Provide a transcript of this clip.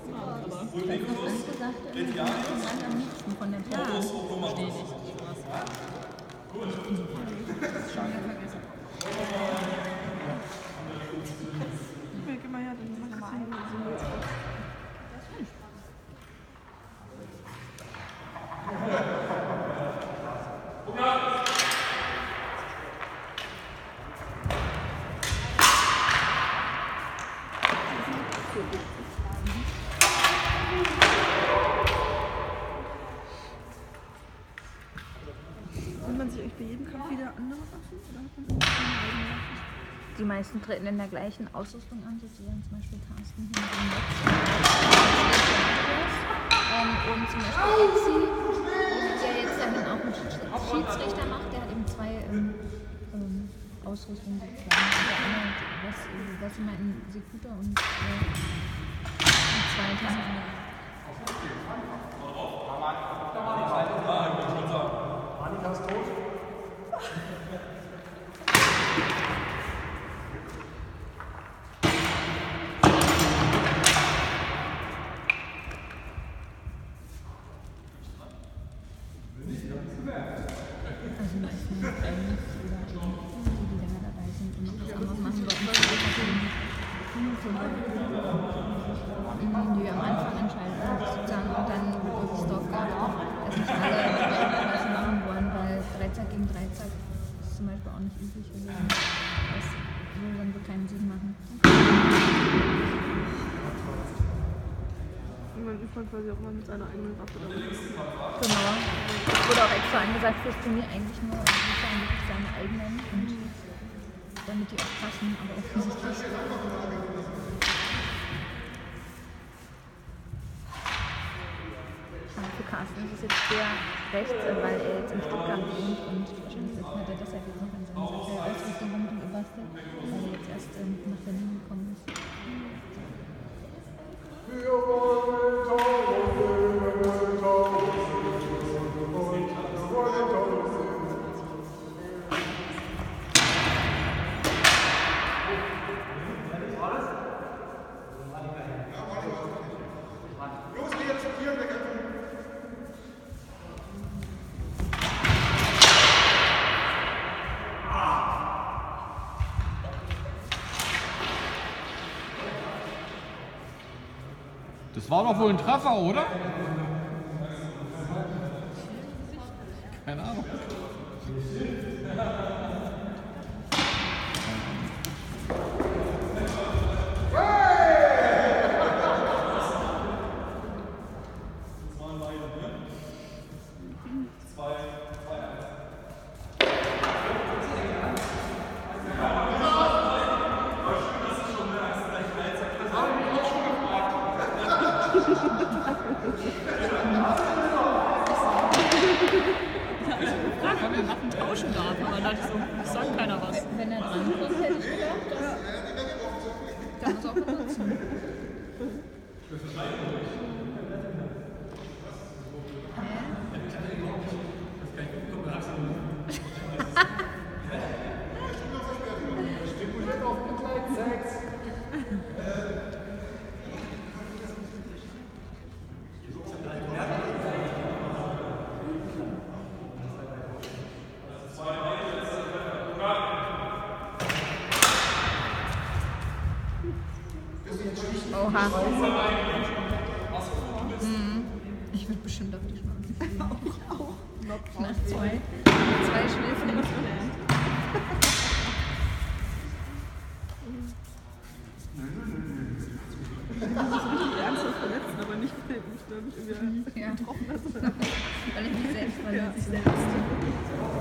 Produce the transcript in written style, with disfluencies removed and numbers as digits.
Aber ich weiß noch, Anke sagte, den Rand am liebsten von der Plan. Verstehe ich nicht. Schon wieder vergessen. Ich merke immer, ja, dann mach ich mal so. Nimmt man sich eigentlich bei jedem Kampf wieder andere Waffen? Oder hat man seine eigene Waffe? Die meisten treten in der gleichen Ausrüstung an, sozusagen zum Beispiel Carsten hier mit dem Netz. Und zum Beispiel Exi, der jetzt damit auch einen Schiedsrichter macht, der hat eben zwei Ausrüstungen sozusagen. Der eine, was sie meinten, Sekuta und die zweite. Annika ist tot. Also meistens oder die länger dabei sind und was anderes machen wollten. Die am Anfang entscheiden sozusagen und dann wird wirklich Stock gehabt, dass nicht alle was machen wollen, weil Dreizack gegen Dreizack ist zum Beispiel auch nicht üblich. Also das würde dann wohl keinen Sinn machen. Irgendwann ist man quasi auch mal mit seiner eigenen Waffe dabei. Genau. Es wurde auch extra angesagt fürs Turnier eigentlich nur sozusagen wirklich seine eigenen und damit die auch passen, aber offensichtlich. Für Carsten ist es jetzt sehr recht, weil er jetzt in Stuttgart wohnt und wahrscheinlich hat er deshalb jetzt noch in seiner Ausrüstung mit dem gebastelt, weil er jetzt erst nach Berlin gekommen ist. Das war doch wohl ein Treffer, oder? Keine Ahnung. Tauschen darf, aber dann sagt keiner was. Wenn er drankommt, hätte ich gedacht, kann man es auch benutzen. Oha. Ich würde bestimmt auf die Schnauze fliegen. Auch. Nach zwei Schläfen ins Unend. Ernsthaft verletzen, aber nicht weil mich irgendwie getroffen hat. Weil ich mich selbst verletze. Ja, ich selbst.